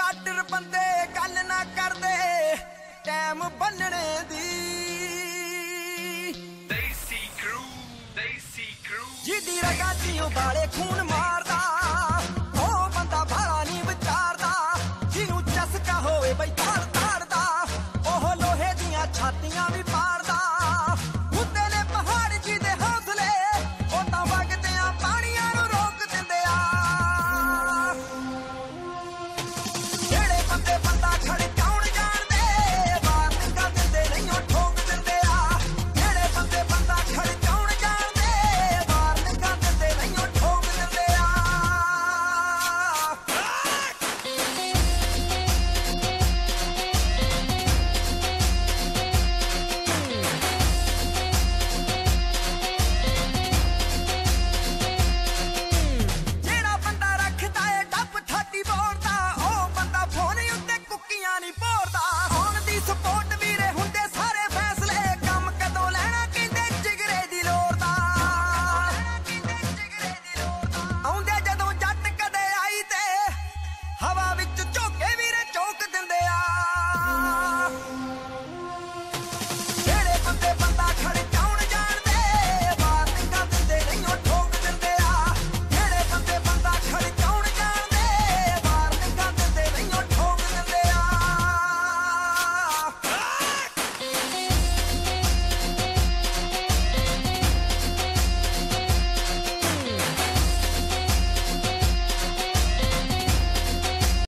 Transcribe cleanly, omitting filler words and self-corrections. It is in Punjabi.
ਆਰਡਰ ਬੰਦੇ ਗੱਲ ਨਾ ਕਰਦੇ ਟਾਈਮ ਬੰਨਣੇ ਦੀ ਜਿਹਦੀ ਰਗਾਂ 'ਚ ਉਬਾਲੇ ਖੂਨ ਮਾਰਦਾ ਉਹ ਬੰਦਾ ਭਾਲਾ ਨਹੀਂ ਵਿਚਾਰਦਾ ਜਿਹਨੂੰ ਚਸਕਾ ਹੋਵੇ ਬਈ ਤਾੜ ਤਾੜਦਾ ਉਹ ਲੋਹੇ ਦੀਆਂ ਛਾਤੀਆਂ ਵੀ ਪਾੜਦਾ ਹੁੰਦੇ ਨੇ ਪਹਾੜ ਜਿਹਦੇ ਹੌਸਲੇ ਉਹ ਤਾਂ ਵਗਦੇ ਆ ਪਾਣੀਆਂ ਨੂੰ ਰੋਕ ਦਿੰਦੇ ਆ ਜਿਹੜੇ ਬੰਦੇ ਬੰਦਾ ਖੜਕਾਉਣ ਜਾਣਦੇ ਬਾਤ ਕਰ ਦਿੰਦੇ ਨਹੀਂ ਉਹ ਠੋਕ ਦਿੰਦੇ ਆ ਜਿਹੜੇ ਬੰਦੇ ਬੰਦਾ ਖੜਕਾਉਣ ਜਾਣਦੇ ਬਾਤ ਕਰ ਦਿੰਦੇ ਨਹੀਂ ਉਹ ਠੋਕ ਦਿੰਦੇ ਆ ਜਿਹੜਾ ਬੰਦਾ ਰੱਖਦਾ ਏ ਡੱਬ ਠਾਟੀ ਬੋੜਦਾ ਉਹ ਬੰਦਾ ਫੋਨ ਉੱਤੇ ਕੁੱਕੀਆਂ ਨਹੀਂ ਭੋਰਦਾ ਆਉਣ ਦੀ ਸਪੋਰਟ ਵੀਰੇ ਹੁੰਦੇ ਸਾਰੇ ਫੈਸਲੇ ਕੰਮ ਕਦੋਂ ਲੈਣਾ ਕਹਿੰਦੇ ਜਿਗਰੇ ਦੀ ਲੋੜ ਦਾ ਆਉਂਦੇ ਜਦੋਂ ਜੱਟ ਕਦੇ ਆਈ ਤੇ ਹਵਾ ਵਿੱਚ ਝੋਕੇ